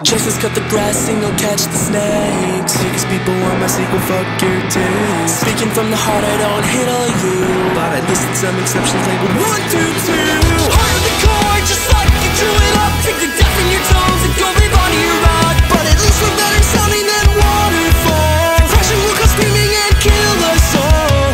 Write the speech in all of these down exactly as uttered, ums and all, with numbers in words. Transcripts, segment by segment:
Chasers cut the grass, sing, don't catch the snakes. Sickest people want my sequel, fuck your taste. Speaking from the heart, I don't hate all you, but I listed some exceptions labeled one, two, two. Heart of the core, just like you drew it up. Take the death in your tones and go live on your rock. But at least we're better sounding than waterfall. Depression will come screaming and kill us all.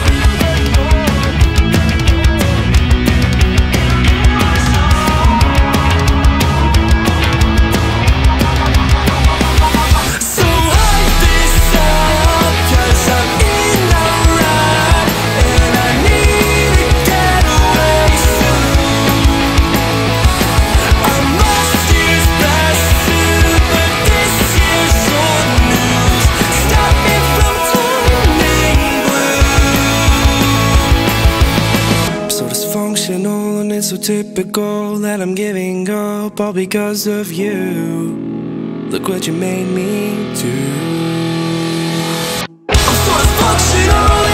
And it's so typical that I'm giving up all because of you. Look what you made me do. I'm so dysfunctional.